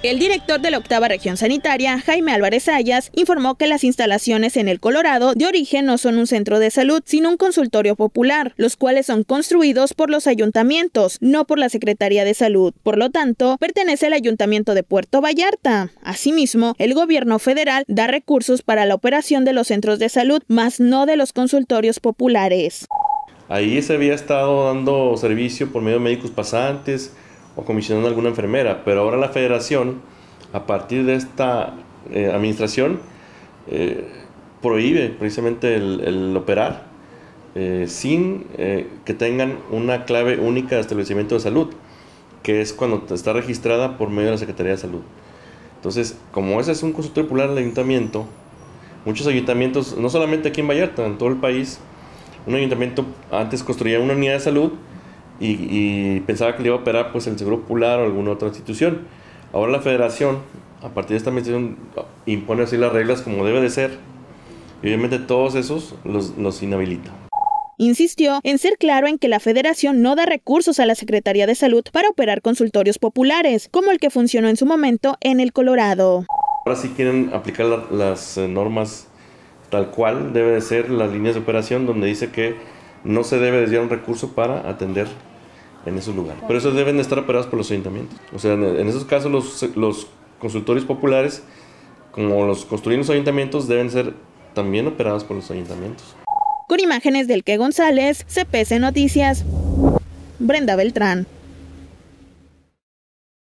El director de la 8ª Región Sanitaria, Jaime Álvarez Ayas, informó que las instalaciones en El Colorado de origen no son un centro de salud, sino un consultorio popular, los cuales son construidos por los ayuntamientos, no por la Secretaría de Salud. Por lo tanto, pertenece al Ayuntamiento de Puerto Vallarta. Asimismo, el gobierno federal da recursos para la operación de los centros de salud, más no de los consultorios populares. Ahí se había estado dando servicio por medio de médicos pasantes o comisionando a alguna enfermera, pero ahora la federación, a partir de esta administración, prohíbe precisamente el operar sin que tengan una clave única de establecimiento de salud, que es cuando está registrada por medio de la Secretaría de Salud. Entonces, como ese es un consultorio popular del ayuntamiento, muchos ayuntamientos, no solamente aquí en Vallarta, en todo el país, un ayuntamiento antes construía una unidad de salud y pensaba que le iba a operar pues el Seguro Popular o alguna otra institución. Ahora la federación, a partir de esta administración, impone así las reglas como debe de ser, y obviamente todos esos los inhabilita. Insistió en ser claro en que la federación no da recursos a la Secretaría de Salud para operar consultorios populares, como el que funcionó en su momento en El Colorado. Ahora sí quieren aplicar las normas tal cual debe de ser las líneas de operación, donde dice que no se debe desviar un recurso para atender en esos lugares. Pero esos deben de estar operados por los ayuntamientos. O sea, en esos casos los consultorios populares, como los construyen los ayuntamientos, deben ser también operados por los ayuntamientos. Con imágenes del Que González, CPC Noticias, Brenda Beltrán.